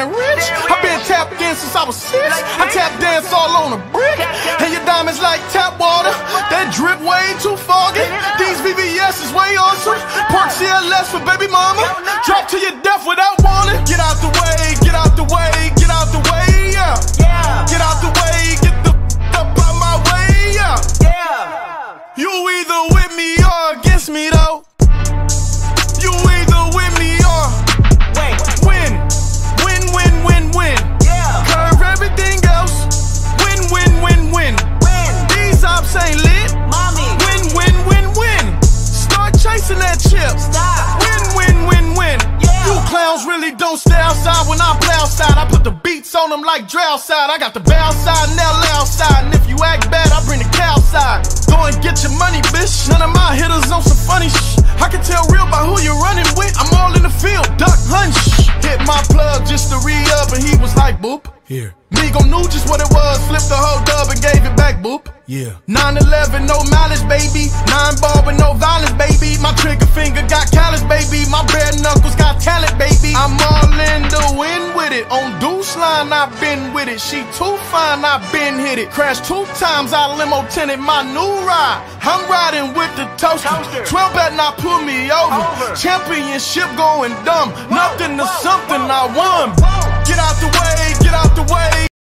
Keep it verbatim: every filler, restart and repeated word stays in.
getting rich. I've been tapped in since I was six. I tap dance all on a brick. And your diamonds like tap water, that drip way too foggy. These V V S is way awesome. Park C L S for baby mama. Drop to your death without warning. Get out the way, get out the way, get out the way, yeah. Get out the way, get the f up out my way, yeah. You either with me or against me though. You either with me or win. Win, win, win, win. Curve everything else. Win, win, win, win. These ops ain't lit. Win, win, win, win. Start chasing that chip. Win, win, win, win. You clowns really don't stay outside when I play outside. I put the beats on them like Drought side. I got the bow side and L L side. And if you act bad, I bring the cow side. Go and get your money, bitch. None of my hitters on some funny shh. I can tell real by who you're running with. I'm all in the field, duck hunch. Hit my plug just to re-up and he was like, boop. Here. Migo knew just what it was, flipped the whole dub and gave it back, boop. Yeah. nine eleven, no malice, baby. Nine ball with no violence, baby. My trigger finger got callous, baby. My bare knuckles got talent, baby. I'm all in the wind with it. On deuce line, I've been with it. She too fine, I've been hit it. Crashed two times, I limo tinted my new ride. I'm riding with the toaster. toaster. twelve better not pull me over. over. Championship going dumb. Whoa, Nothing to whoa, something whoa, I won. Whoa. Get out the way, get out the way.